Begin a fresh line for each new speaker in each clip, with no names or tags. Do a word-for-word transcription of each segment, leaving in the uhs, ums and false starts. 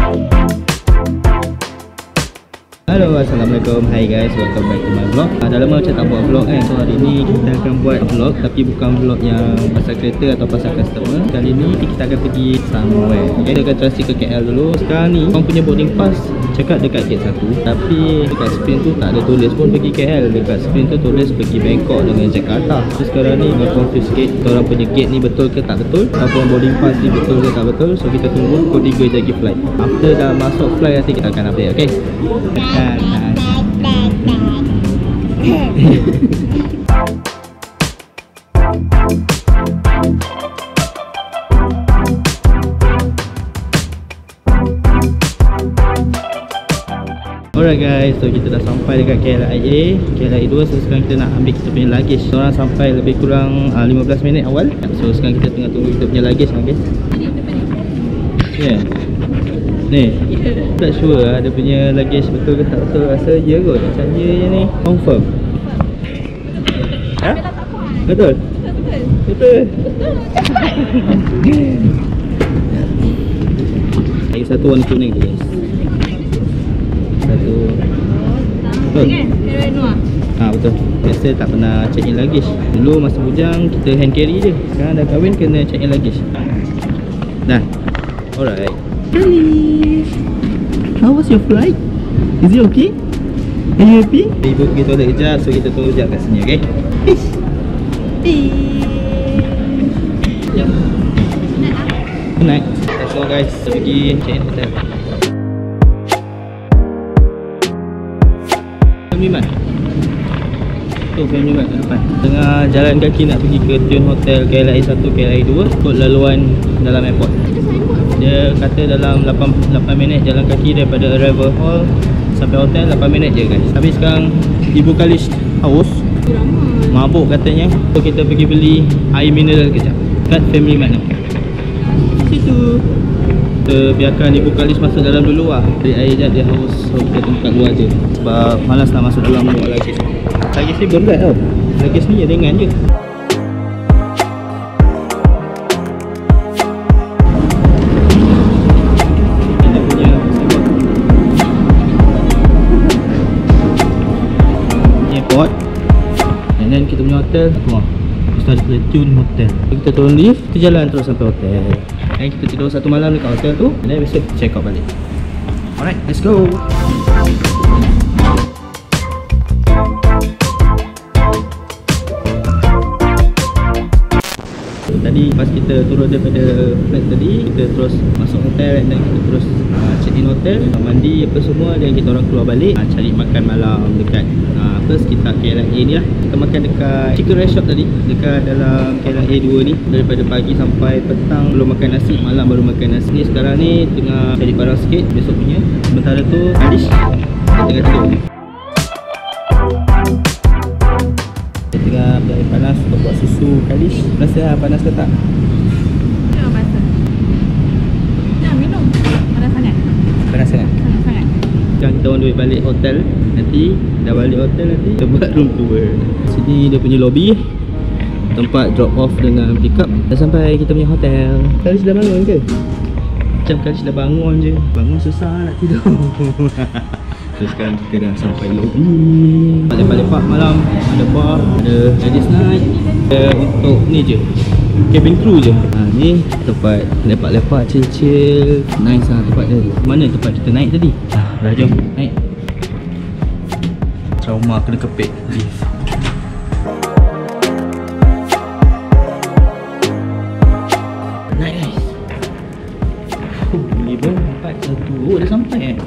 Hello, Assalamualaikum. Hi guys, welcome back to my vlog. uh, Dah lama macam tak buat vlog kan. So hari ni kita akan buat vlog, tapi bukan vlog yang pasal kereta atau pasal customer. Kali ni kita akan pergi somewhere. Okay, kita akan transit ke K L dulu. Sekarang ni orang punya boarding pass cakap dekat gate satu, tapi dekat screen tu tak ada tulis pun pergi K L. Dekat screen tu tulis pergi Bangkok dengan Jakarta. So sekarang ni kita confuse sikit, kita orang punya gate ni betul ke tak betul, ataupun boarding pass ni betul ke tak betul. So kita tunggu pukul tiga je lagi flight. After dah masuk flight nanti kita akan update. Okay, alright guys, so kita dah sampai dekat K L I A, K L I A dua. So sekarang kita nak ambil kita punya luggage. So orang sampai lebih kurang uh, lima belas minit awal. So sekarang kita tengah tunggu kita punya luggage lah guys. Ya yeah. Ni tak sure lah dia punya luggage betul ke tak betul. Rasa ya kot, macam ya je ni. Confirm. Ha? Betul? Betul? Betul. Lagi satu warna kuning tu guys. Satu. Betul? Ha, betul. Biasa tak pernah check in luggage. Dulu masa bujang kita hand carry je. Sekarang dah kahwin kena check in luggage. Dah. Alright. Hello. How was your flight? Is it okay? Are you happy? Ibu pergi toilet kejap, so kita tunggu sekejap kat sini, okay? Peace. Jom. Naik. Let's go guys. Kita pergi check in hotel. Family Mart. Tu Family Mart kat depan. Tengah jalan kaki nak pergi ke Tune Hotel K L I A satu, K L I A dua, ikut laluan dalam airport. Dia kata dalam lapan minit jalan kaki daripada arrival hall sampai hotel, lapan minit je guys. Tapi sekarang Ibu Kalish haus, mabuk katanya. So kita pergi beli air mineral kejap kat Family Mart situ. Kita biarkan Ibu Kalish masuk dalam dulu lah. Beli air je, dia haus. So kita tunggu kat luar je sebab malas nak masuk dalam bawa luggage. Luggage ni berat tau. Luggage ni ringan je. And then kita punya hotel keluar. Kita ada Tune Hotel. Kita turun lift, kita jalan terus sampai hotel. Dan kita tidur satu malam dekat hotel tu. And then besok check out balik. Alright, let's go. Tadi pas kita turun daripada flight tadi, kita terus masuk hotel dan kita terus uh, check in hotel, mandi apa semua, dan kita orang keluar balik uh, cari makan malam dekat uh, apa sekitar K L I A ni lah. Kita makan dekat chicken rice shop tadi dekat dalam K L I A dua ni. Daripada pagi sampai petang belum makan nasi, malam baru makan nasi. Ni sekarang ni tengah cari barang sikit besok punya. Sementara tu Kalish tengah tidur. Tengah air panas untuk buat susu Kalish. Rasa panas ke tak?
Ya, panas. Nak minum. Panas sangat.
Panas sangat?
Panas sangat.
Sekarang kita on the way balik hotel. Nanti dah balik hotel nanti kita buat room tour. Sini dia punya lobby, tempat drop off dengan pick up. Dah sampai kita punya hotel. Kalish dah bangun ke? Macam Kalish dah bangun je. Bangun susah nak tidur. So sekarang kita dah sampai lobby. Lepak-lepak malam, ada bar, ada ladies night. Ada untuk ni je, cabin crew je. Ha, ni tempat lepak-lepak, chill-chill. Nice lah tempat dia. Mana tempat kita naik tadi? Ah, dah jom naik. Trauma kena kepit lift. Naik guys. Oh, lima, empat, satu. Oh, dah sampai eh.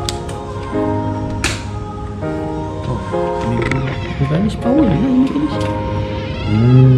Kalish power lah ini Kalish. Hmm.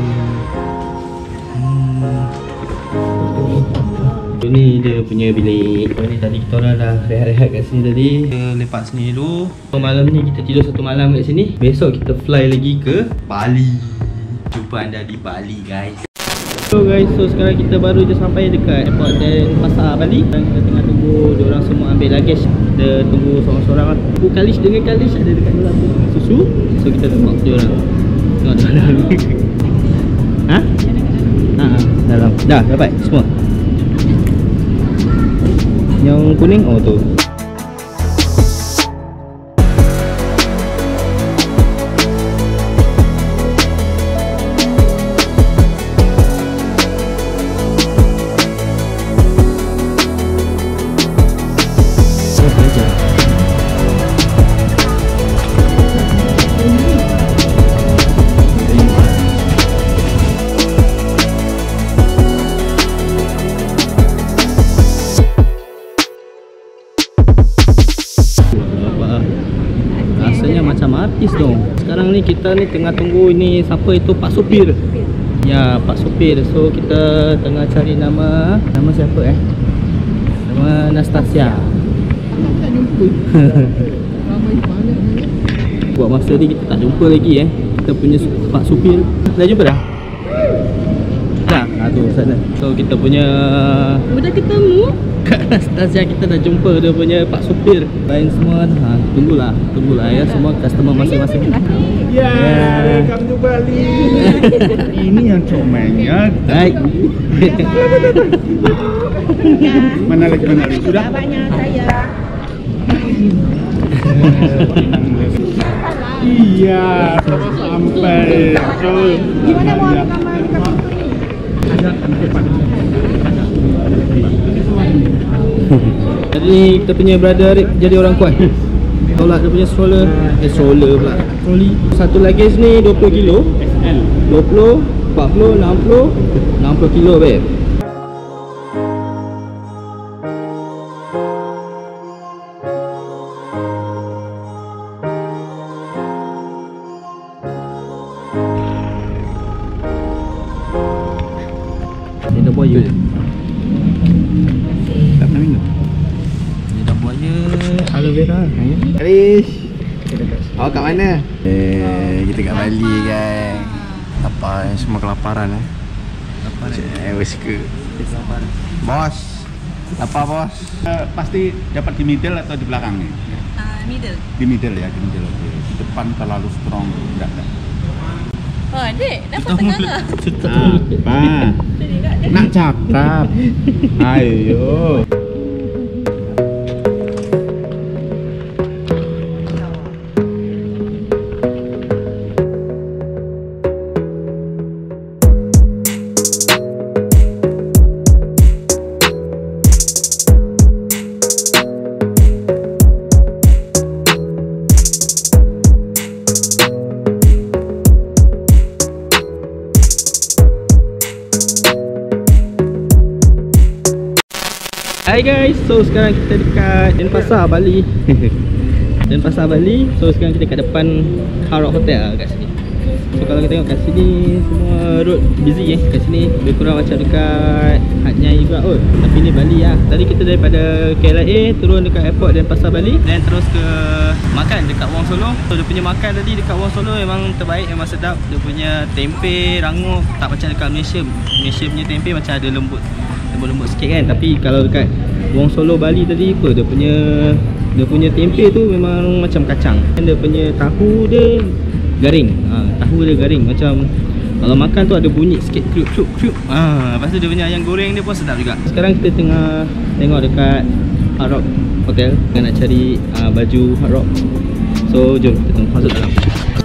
Hmm. Ini dia punya bilik. Ni tadi kita orang dah rehat-rehat kat sini tadi. Kita lepak sini dulu. So, malam ni kita tidur satu malam kat sini. Besok kita fly lagi ke Bali. Jumpa anda di Bali guys. So guys, so sekarang kita baru je sampai dekat airport dan pasar Bali. Dan kita tengah tunggu diorang semua ambil luggage. Kita tunggu seorang-seorang lah. Ibu Kalish dengan Kalish ada dekat dalam susu. So kita tengok diorang. Tengok dalam. Ha? Ha, dalam. Dah dapat semua. Yang kuning, oh tu. Rasanya macam artis dong. Sekarang ni kita ni tengah tunggu ini siapa itu, Pak Supir. Ya, Pak Supir. So kita tengah cari nama. Nama siapa eh? Nama Anastasia.
Tak jumpa. Ramai banget ni.
Buat masa ni kita tak jumpa lagi eh. Kita punya Pak Supir. Dah jumpa dah? Dah. Ha tu sana. So kita punya
Udah ketemu.
Kak Anastasia, kita dah jumpa dia punya Pak Supir. Lain semua, ha, tunggulah, tunggulah ya, semua customer masing-masing.
Ya, welcome to Bali. Ini yang comelnya.
Baik.
Mana lagi, mana lagi? Sudah?
Banyak saya.
Iya, sampai. So,
Gimana mau rekaman dekat
Jadi ni kita punya brother jadi orang kuat. Tolak dia punya stroller. Eh stroller pula. Trolley. Satu luggage ni dua puluh kilo. dua puluh, empat puluh, enam puluh, enam puluh kilo babe. Ni dah buaya.
tak pernah minum.
Ni dah buaya aloe vera.
Alish. Awak kat mana? Eh, kita kat Bali kan. Lapar, semua kelaparan eh.
Lapar
Eh, suka.
Lapar.
Bos. Apa bos? Uh, pasti dapat di middle atau di belakang nih?
Uh, middle.
Di middle ya, di middle. Oke. Di depan terlalu strong, enggak enggak.
Oh, adik, dapat tengah ke?
Apa? Nak cakap. Ayo.
Hai guys, so sekarang kita dekat Denpasar, Bali. Denpasar, Bali. So sekarang kita kat depan Hard Rock Hotel lah kat sini. So kalau kita tengok kat sini, semua road busy eh. Kat sini lebih kurang macam dekat Hat Nyai juga kot. Tapi ni Bali lah. Tadi kita daripada K L I A turun dekat airport Denpasar, Bali, dan terus ke makan dekat Wong Solo. So dia punya makan tadi dekat Wong Solo memang terbaik, memang sedap. Dia punya tempe rangup, tak macam dekat Malaysia. Malaysia punya tempe macam ada lembut, lembut-lembut sikit kan. Tapi kalau dekat Wong Solo, Bali tadi apa, dia punya dia punya tempe tu memang macam kacang. Dan dia punya tahu dia garing. Ha, tahu dia garing macam kalau makan tu ada bunyi sikit kriuk kriuk kriuk. Ha, lepas tu dia punya ayam goreng dia pun sedap juga. Sekarang kita tengah tengok dekat Hard Rock Hotel, kita nak cari uh, baju Hard Rock. So jom kita tengok masuk dalam.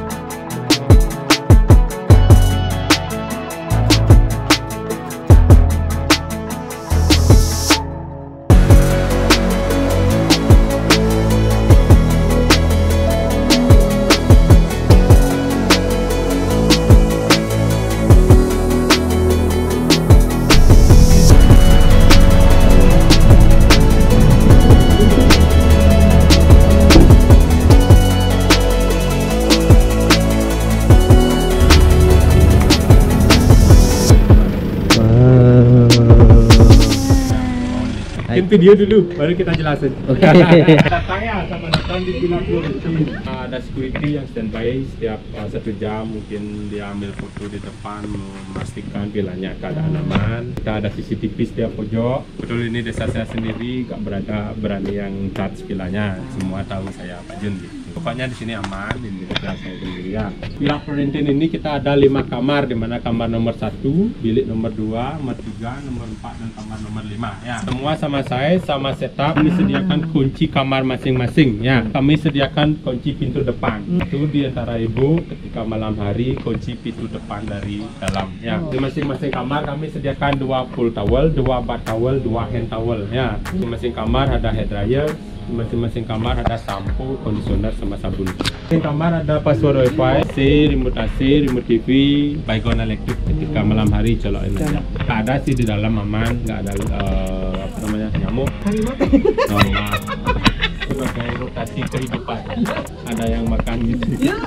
Itu dia dulu, baru kita jelasin.
Okay.
Datang ya, sama datang di Villa Florentine. Ada security yang standby setiap uh, satu jam, mungkin dia ambil foto di depan, memastikan villanya keadaan aman. Kita ada C C T V setiap pojok. Betul ini desa saya sendiri, gak berada berani yang charge villanya. Semua tahu saya Pak Jun gitu. Pokoknya di sini aman, ini saya sendiri ya. Villa Florentine ini kita ada lima kamar, di mana kamar nomor satu, bilik nomor dua, nomor tiga, nomor empat, dan kamar nomor lima ya. Semua sama saya, sama setup. Kami sediakan kunci kamar masing-masing ya. Kami sediakan kunci pintu depan. Itu di antara ibu ketika malam hari kunci pintu depan dari dalam ya. Di masing-masing kamar kami sediakan dua full towel, dua bath towel, dua hand towel ya. Di masing kamar ada hair dryer. Di masing-masing kamar ada sampo, conditioner, sama sabun. Di kamar ada password wifi, A C, remote A C, remote T V, baygon elektrik ketika malam hari colokin aja. Nggak ada sih di dalam, aman, nggak ada uh, apa namanya nyamuk. Normal. Sebagai rotasi kehidupan, ada yang makan gitu.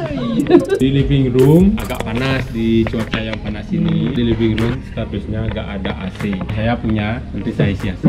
Di living room agak panas, di cuaca yang panas ini. Di living room statusnya nggak ada A C. Saya punya, nanti saya isi A C.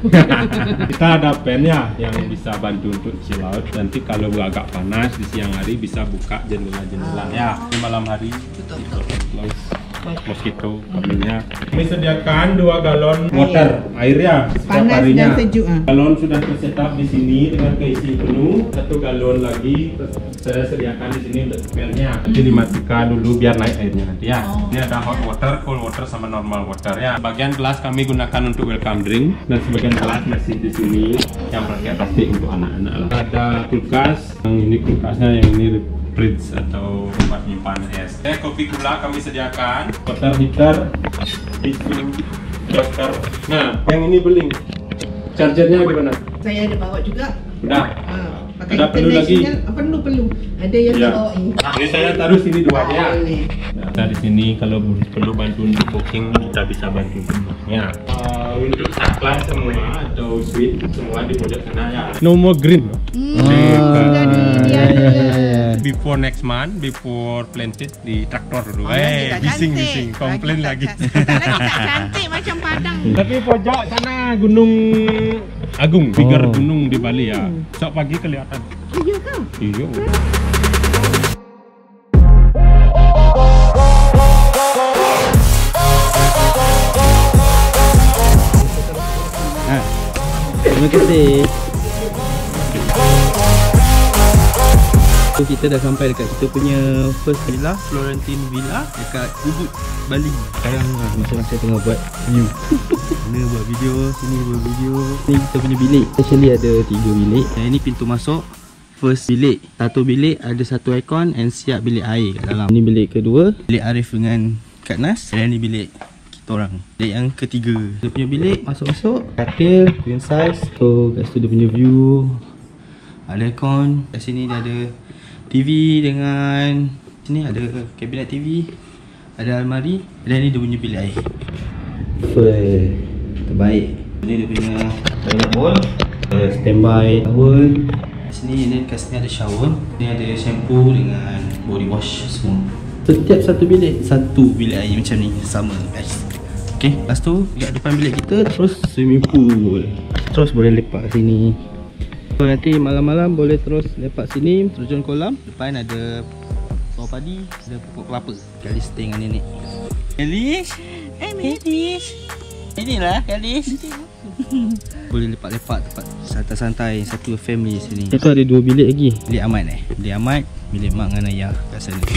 Kita ada fan ya yang bisa bantu untuk chill out. Nanti kalau agak panas di siang hari bisa buka jendela-jendela ya. Di malam hari close mosquito kabelnya. Kami sediakan dua galon water air ya setiap
panas
harinya.
dan sejuk. Ah.
Galon sudah tersetup di sini dengan keisi penuh. Satu galon lagi saya sediakan di sini untuk spare-nya. Jadi dimatikan dulu biar naik airnya nanti ya. Oh. Ini ada hot water, cold water, sama normal water ya. Bagian gelas kami gunakan untuk welcome drink, dan sebagian gelas masih di sini yang pakai plastik untuk anak-anak lah. Ada kulkas, yang ini kulkasnya, yang ini fridge atau tempat nyimpan es. Eh, kopi gula kami sediakan, water heater, tisu, charger. Nah, yang ini beling. Chargernya gimana?
Saya ada bawa juga.
Udah.
Ah, pakai
Ada perlu lagi?
international, perlu perlu. Ada yang
Ya.
bawa ini.
Ini saya taruh sini dua ya.
Boleh.
Nah, kita di sini kalau perlu bantu untuk booking kita bisa bantu. Ya. Uh, untuk supply semua atau suite semua di pojok sana ya. No more green.
Hmm.
Ah, ya, ya, ya.
Before next month, before planted di traktor dulu.
Oh,
Eh,
tak
bising
cantik.
bising, komplain lagi.
Tak cantik. Tak lagi tak cantik macam Padang.
Tapi pojok sana Gunung Agung, bigger
Oh.
gunung di Bali ya. Sok pagi kelihatan.
Iya kah?
Iya.
Ah, terima kasih. So, kita dah sampai dekat kita punya first villa, Florentine Villa dekat Ubud, Bali. Sekarang ah, masa-masa tengah buat view. Mana buat video, sini buat video. Ni kita punya bilik. Actually ada tiga bilik. Dan ini pintu masuk first bilik. Satu bilik ada satu aircon and siap bilik air kat dalam. Ini bilik kedua, bilik Arif dengan Kak Nas. Dan ni bilik kita orang. Bilik yang ketiga. Dia punya bilik masuk-masuk, katil queen size. So kat situ dia punya view. Ada aircon. Kat sini dia ada T V dengan sini ada kabinet T V, ada almari, dan ni dia punya bilik air. Full terbaik. Ini dia punya toilet bowl, uh, standby towel. Sini ni kat sini ada shower. Ni ada shampoo dengan body wash semua. Setiap satu bilik satu bilik air macam ni sama guys. Okey, lepas tu dekat depan bilik kita terus swimming pool. Terus boleh lepak sini. So, nanti malam-malam boleh terus lepak sini, terjun kolam. Depan ada sawah padi, ada pokok kelapa. Kali stay dengan nenek. Kalish, eh Kalish. Inilah Kalish. Boleh lepak-lepak tempat santai-santai, satu family sini. Itu ada dua bilik lagi. Bilik Ahmad eh. Bilik Ahmad, bilik mak dengan ayah kat sana.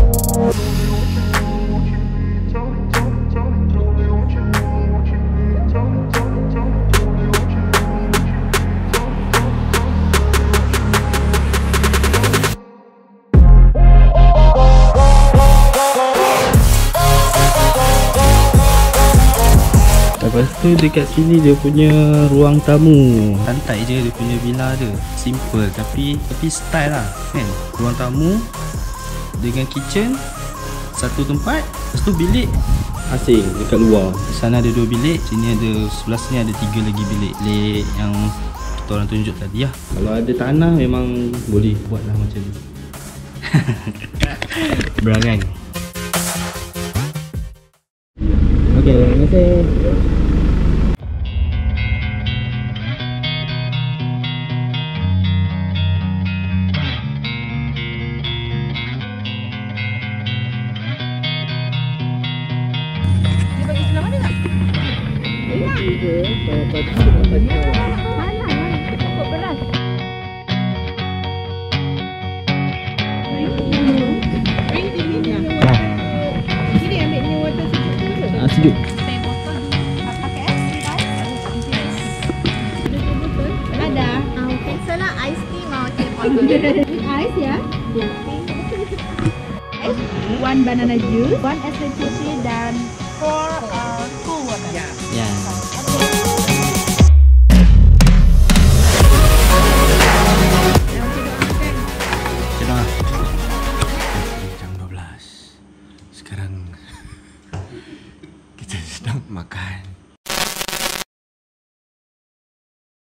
Lepas tu dekat sini dia punya ruang tamu. Santai je dia punya villa dia. Simple tapi tapi style lah kan. Ruang tamu dengan kitchen, satu tempat. Lepas tu bilik asing dekat luar. Di sana ada dua bilik, sini ada, sebelah sini ada tiga lagi bilik. Bilik yang kita orang tunjuk tadi lah. Kalau ada tanah memang boleh buat lah macam ni. Berangan. Okay, terima kasih.
Dia bagi sebelah mana tak? Enak. Malah lah. Pokok beras.
With ice ya. Ice, one banana juice, one es krim putih dan four uh, cool water.
Ya.
Ya.
Sudah. Jam dua belas. Sekarang kita sedang makan